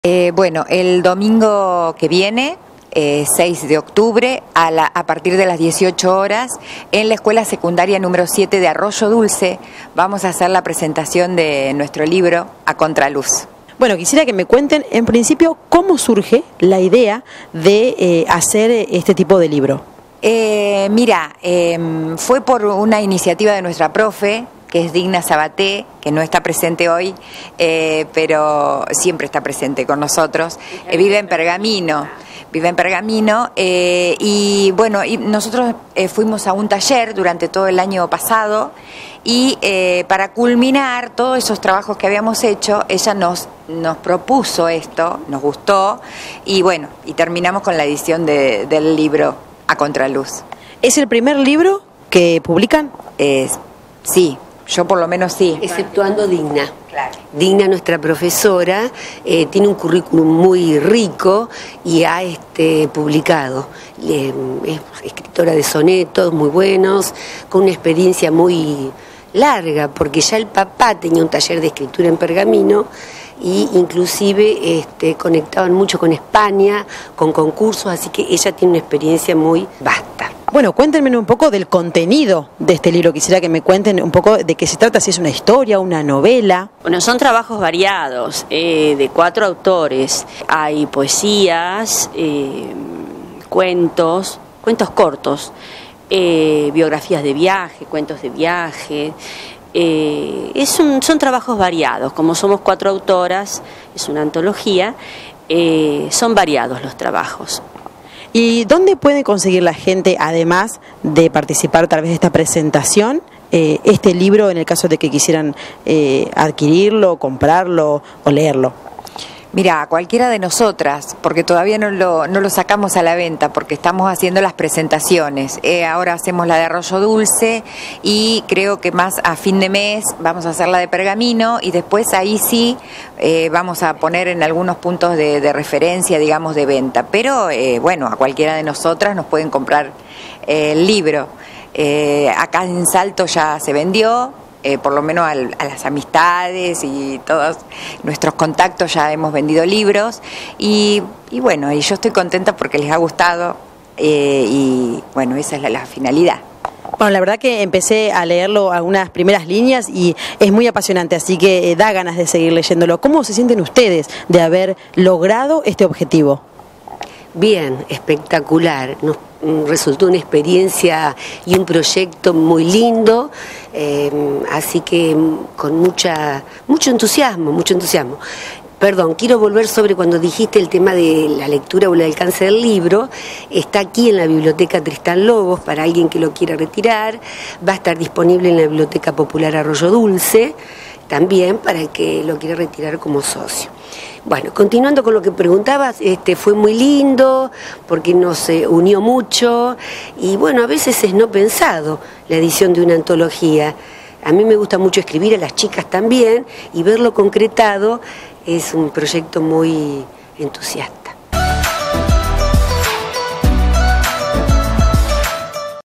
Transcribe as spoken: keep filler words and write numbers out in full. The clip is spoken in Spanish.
Eh, bueno, el domingo que viene, eh, seis de octubre, a, la, a partir de las dieciocho horas, en la Escuela Secundaria número siete de Arroyo Dulce, vamos a hacer la presentación de nuestro libro A Contraluz. Bueno, quisiera que me cuenten, en principio, cómo surge la idea de eh, hacer este tipo de libro. Eh, mira, eh, fue por una iniciativa de nuestra profe, que es Digna Sabaté, que no está presente hoy, eh, pero siempre está presente con nosotros. Eh, vive en Pergamino, vive en Pergamino, eh, y bueno, y nosotros eh, fuimos a un taller durante todo el año pasado, y eh, para culminar todos esos trabajos que habíamos hecho, ella nos, nos propuso esto, nos gustó, y bueno, y terminamos con la edición de, del libro A Contraluz. ¿Es el primer libro que publican? Eh, sí. Yo por lo menos sí. Exceptuando Digna. Claro. Digna, nuestra profesora, eh, tiene un currículum muy rico y ha este, publicado. Eh, es escritora de sonetos muy buenos, con una experiencia muy larga, porque ya el papá tenía un taller de escritura en Pergamino y inclusive este, conectaban mucho con España, con concursos, así que ella tiene una experiencia muy vasta. Bueno, cuéntenme un poco del contenido de este libro. Quisiera que me cuenten un poco de qué se trata, si es una historia, una novela. Bueno, son trabajos variados, eh, de cuatro autores. Hay poesías, eh, cuentos, cuentos cortos, eh, biografías de viaje, cuentos de viaje. Eh, es un, son trabajos variados, como somos cuatro autoras, es una antología, eh, son variados los trabajos. ¿Y dónde puede conseguir la gente, además de participar a través de esta presentación, eh, este libro en el caso de que quisieran eh, adquirirlo, comprarlo o leerlo? Mira, cualquiera de nosotras, porque todavía no lo, no lo sacamos a la venta, porque estamos haciendo las presentaciones. Eh, ahora hacemos la de Arroyo Dulce y creo que más a fin de mes vamos a hacer la de Pergamino y después ahí sí eh, vamos a poner en algunos puntos de, de referencia, digamos, de venta. Pero eh, bueno, a cualquiera de nosotras nos pueden comprar eh, el libro. Eh, acá en Salto ya se vendió. Eh, por lo menos al, a las amistades y todos nuestros contactos ya hemos vendido libros y, y bueno, y yo estoy contenta porque les ha gustado eh, y bueno, esa es la, la finalidad. Bueno, la verdad que empecé a leerlo algunas primeras líneas y es muy apasionante, así que eh, da ganas de seguir leyéndolo. ¿Cómo se sienten ustedes de haber logrado este objetivo? Bien, espectacular. Nos resultó una experiencia y un proyecto muy lindo, eh, así que con mucha, mucho entusiasmo, mucho entusiasmo. Perdón, quiero volver sobre cuando dijiste el tema de la lectura o el alcance del libro. Está aquí en la Biblioteca Tristán Lobos para alguien que lo quiera retirar. Va a estar disponible en la Biblioteca Popular Arroyo Dulce, también para el que lo quiera retirar como socio. Bueno, continuando con lo que preguntabas, este, fue muy lindo porque nos eh, unió mucho y bueno, a veces es no pensado la edición de una antología. A mí me gusta mucho escribir, a las chicas también, y verlo concretado es un proyecto muy entusiasta.